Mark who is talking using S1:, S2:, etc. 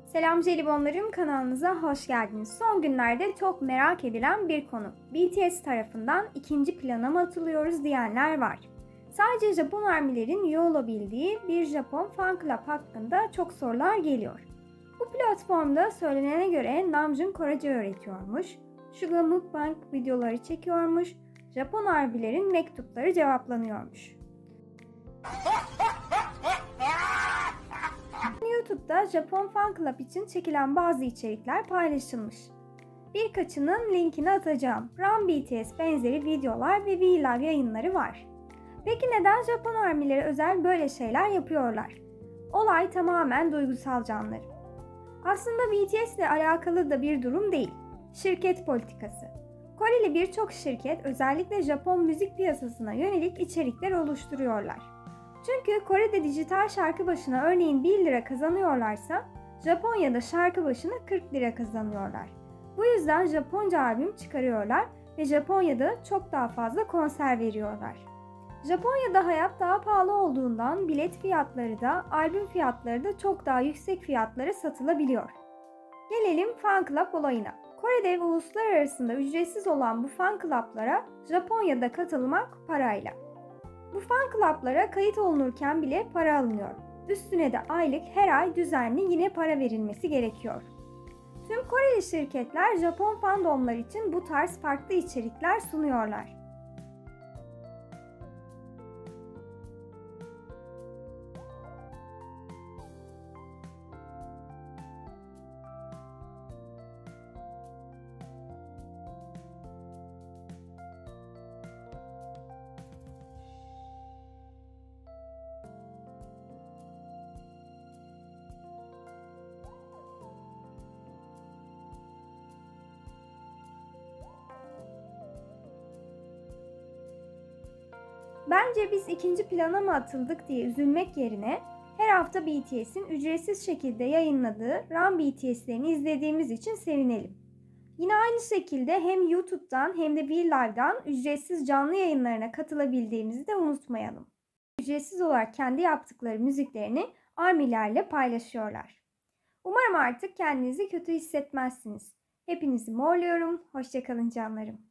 S1: Selam jelibonlarım, kanalınıza hoş geldiniz. Son günlerde çok merak edilen bir konu. BTS tarafından ikinci plana mı atılıyoruz diyenler var. Sadece Japon ARMY'lerin üye olabildiği bir Japon fan club hakkında çok sorular geliyor. Bu platformda söylenene göre Namjoon Korece öğretiyormuş, Suga mukbang videoları çekiyormuş, Japon ARMY'lerin mektupları cevaplanıyormuş. YouTube'da Japon Fan Club için çekilen bazı içerikler paylaşılmış. Birkaçının linkini atacağım. Run BTS benzeri videolar ve V-Live yayınları var. Peki neden Japon ARMY'lere özel böyle şeyler yapıyorlar? Olay tamamen duygusal canlarım. Aslında BTS ile alakalı da bir durum değil. Şirket politikası. Koreli birçok şirket özellikle Japon müzik piyasasına yönelik içerikler oluşturuyorlar. Çünkü Kore'de dijital şarkı başına örneğin 1 lira kazanıyorlarsa Japonya'da şarkı başına 40 lira kazanıyorlar. Bu yüzden Japonca albüm çıkarıyorlar ve Japonya'da çok daha fazla konser veriyorlar. Japonya'da hayat daha pahalı olduğundan bilet fiyatları da albüm fiyatları da çok daha yüksek fiyatlara satılabiliyor. Gelelim fan club olayına. Kore'de ve uluslararası ücretsiz olan bu fan club'lara Japonya'da katılmak parayla. Bu fan club'lara kayıt olunurken bile para alınıyor. Üstüne de aylık her ay düzenli yine para verilmesi gerekiyor. Tüm Koreli şirketler Japon fandomlar için bu tarz farklı içerikler sunuyorlar. Bence biz ikinci plana mı atıldık diye üzülmek yerine her hafta BTS'in ücretsiz şekilde yayınladığı Run BTS'lerini izlediğimiz için sevinelim. Yine aynı şekilde hem YouTube'dan hem de V-Live'dan ücretsiz canlı yayınlarına katılabildiğimizi de unutmayalım. Ücretsiz olarak kendi yaptıkları müziklerini ARMY'lerle paylaşıyorlar. Umarım artık kendinizi kötü hissetmezsiniz. Hepinizi morluyorum. Hoşça kalın canlarım.